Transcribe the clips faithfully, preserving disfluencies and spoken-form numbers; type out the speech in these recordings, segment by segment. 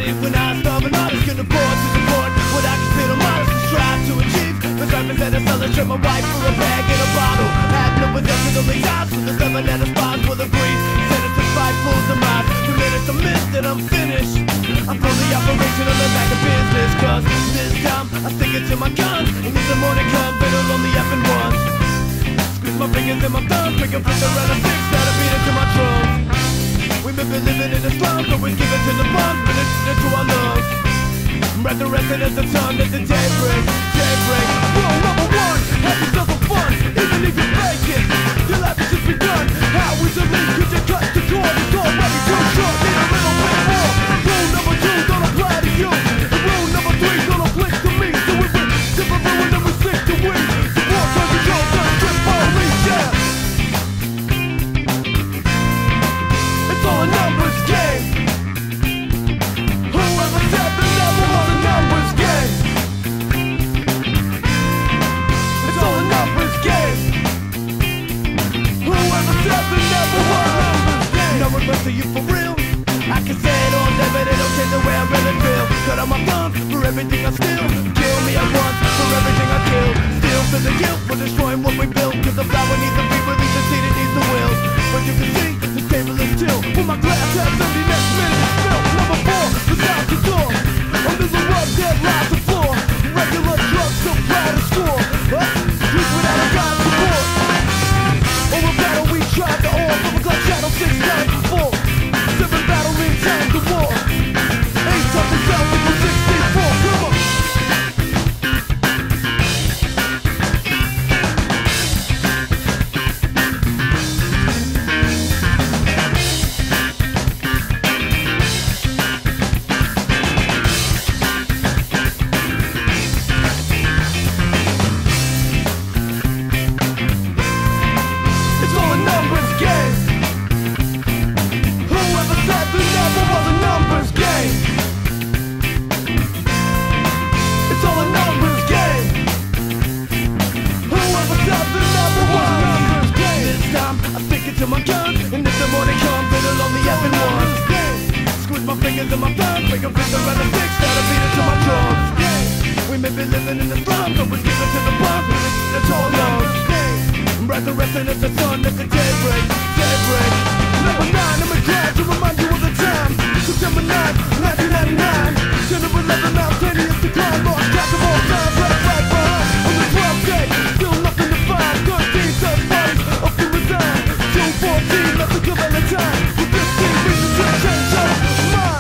started when I was starving artists couldn't afford to support what I consider modest and strive to achieve. The surface had a fellowship, my wife for a bag and a bottle. Had no possession, only times with the seven and a spine for the breeze. Sentences five fools of mine. Two minutes to miss that I'm finished. I'm fully operational and back in business. Cause this time I stick it to my guns. And if the morning comes, it'll only happen once. Squeeze my fingers and my thumbs, make a flicker and a fix that'll beat it to my drums. We've been living in the slums, always give it to the bums, but it's into our lungs. Resurrected as the sun at the daybreak, daybreak. Rule number one, have yourself some fun, even if you fake it. Your life has just begun. How is it leave? Could you cut the cord? It's already too short, need a little bit more. Rule number two, don't apply to you. And rule number three, don't apply to me. So we win, different rule and then we stick to we. Support, turn control, turn strip, police, yeah. It's all a numbers game. Whoever said the number was a numbers game. It's all a numbers game. Whoever said the number was a numbers game. No regrets to you for real. I can say it all day, but it don't change the way I really feel. Cut out my thumbs for everything I steal. Kill me at once for everything I kill. Still for the guilt for destroying what we built. Cause the flower needs to be released, the seed it needs the will. But you can see, this table is still. When my glass has empty, next minute is filled. Number four, without the door. Under the rug, dead lies the floor. Regular drugs, so proud to score. Huh? Sleep without a God's support. Over battle we tried to all. From a glass shadow six times before. Seven battle in time to war. Eight tough and down with the sixty-four. Come on. It's all a numbers game. Whoever said the number was a numbers game. It's all a numbers game. Whoever said the number was a numbers game. This time I stick it to my guns, and if the morning comes, it'll only happen once. Squeeze my fingers and my thumbs, make a flicker and a fix that'll beat it to my drums. We may be living in the slums, always give it to the bump, and it's all lungs. Resurrecting as the sun at the daybreak, daybreak. Number nine, I'm glad to remind you of the time. September ninth, nineteen ninety-nine. ten of eleven, now ten years to climb. Lost track of all time, right back behind. On the twelfth day, still nothing to find. thirteen such bodies, up to resign. June fourteenth, that's a good Valentine. With fifteen reasons to change your mind.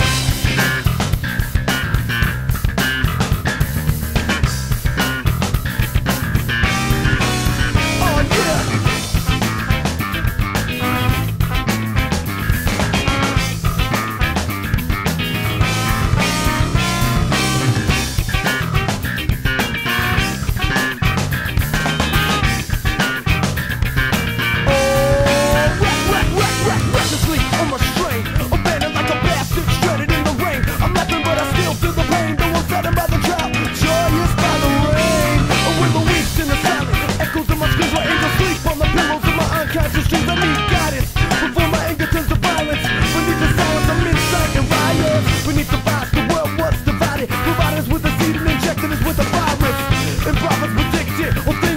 With the seed and injecting us with the virus. And prophets predicted,